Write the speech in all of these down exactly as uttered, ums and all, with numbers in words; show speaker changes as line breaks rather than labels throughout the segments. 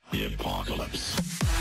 The Apocalypse.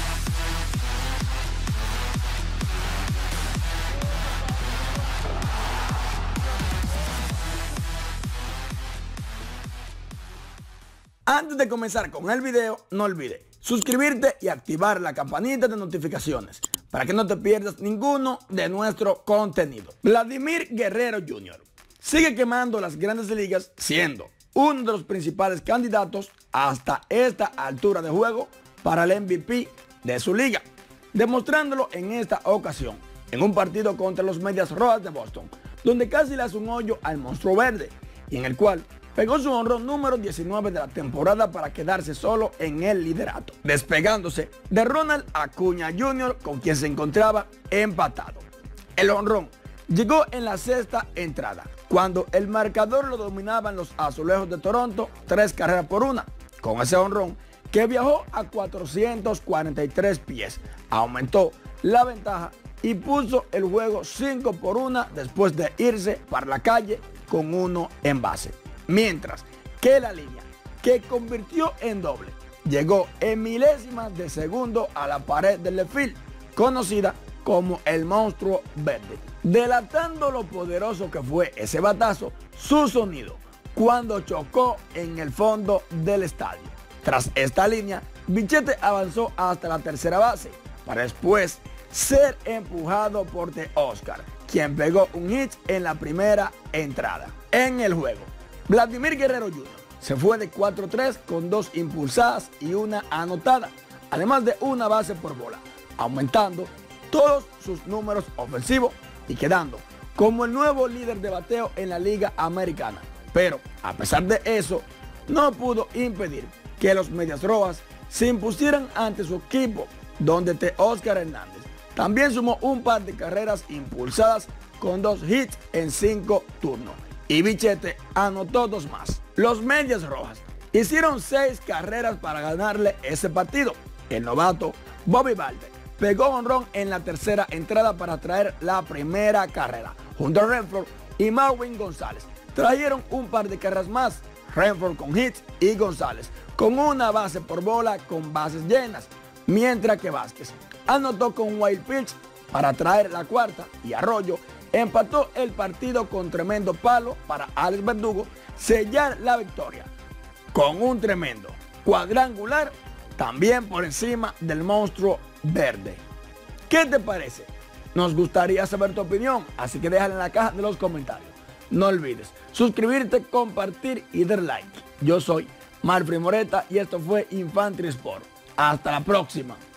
Antes de comenzar con el video, no olvides suscribirte y activar la campanita de notificaciones para que no te pierdas ninguno de nuestro contenido. Vladimir Guerrero junior sigue quemando las grandes ligas, siendo uno de los principales candidatos hasta esta altura de juego para el M V P de su liga, demostrándolo en esta ocasión en un partido contra los Medias Rojas de Boston, donde casi le hace un hoyo al monstruo verde y en el cual pegó su honrón número diecinueve de la temporada para quedarse solo en el liderato, despegándose de Ronald Acuña junior, con quien se encontraba empatado. El honrón llegó en la sexta entrada, cuando el marcador lo dominaban los Azulejos de Toronto, tres carreras por una. Con ese honrón, que viajó a cuatrocientos cuarenta y tres pies, aumentó la ventaja y puso el juego cinco por una después de irse para la calle con uno en base. Mientras que la línea, que convirtió en doble, llegó en milésimas de segundo a la pared del left field, conocida como el monstruo verde, delatando lo poderoso que fue ese batazo, su sonido, cuando chocó en el fondo del estadio. Tras esta línea, Bichette avanzó hasta la tercera base, para después ser empujado por Teoscar, quien pegó un hit en la primera entrada. En el juego, Vladimir Guerrero junior se fue de cuatro tres con dos impulsadas y una anotada, además de una base por bola, aumentando todos sus números ofensivos y quedando como el nuevo líder de bateo en la Liga Americana. Pero a pesar de eso, no pudo impedir que los Medias Rojas se impusieran ante su equipo, donde Teoscar Hernández también sumó un par de carreras impulsadas con dos hits en cinco turnos. Y Bichette anotó dos más. Los Medias Rojas hicieron seis carreras para ganarle ese partido. El novato Bobby Valder pegó honrón en la tercera entrada para traer la primera carrera. Junto a Renfroe y Marwin González trajeron un par de carreras más. Renfroe con hits y González con una base por bola con bases llenas. Mientras que Vázquez anotó con wild pitch para traer la cuarta y Arroyo empató el partido con tremendo palo para Alex Verdugo sellar la victoria con un tremendo cuadrangular también por encima del monstruo verde. ¿Qué te parece? Nos gustaría saber tu opinión, así que déjala en la caja de los comentarios. No olvides suscribirte, compartir y dar like. Yo soy Marfrey Moreta y esto fue Infantry Sport. Hasta la próxima.